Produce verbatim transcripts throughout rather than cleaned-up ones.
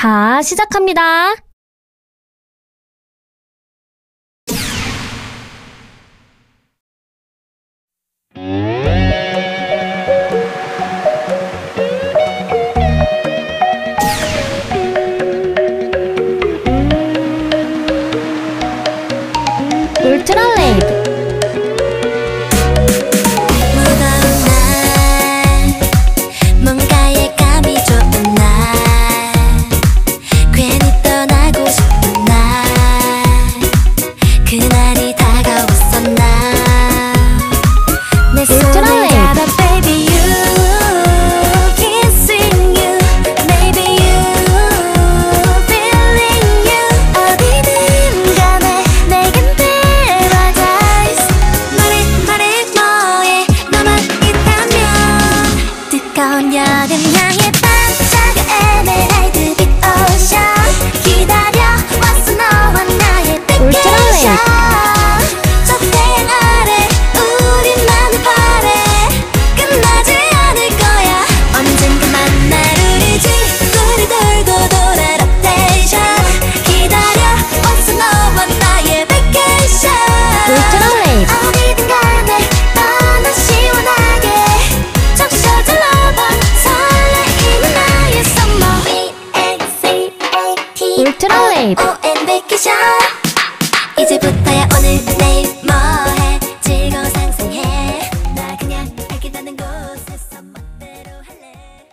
자, 시작합니다. 울트라 레이드. 울트라 레이드. 이제부터야 오늘 내일 뭐해 즐거워 상상해 나 그냥 알게 닿는 곳에서 멋대로 할래.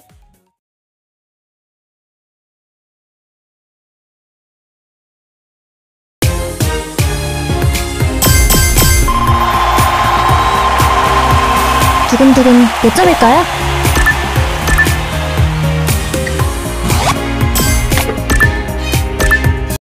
두근두근 몇 점일까요?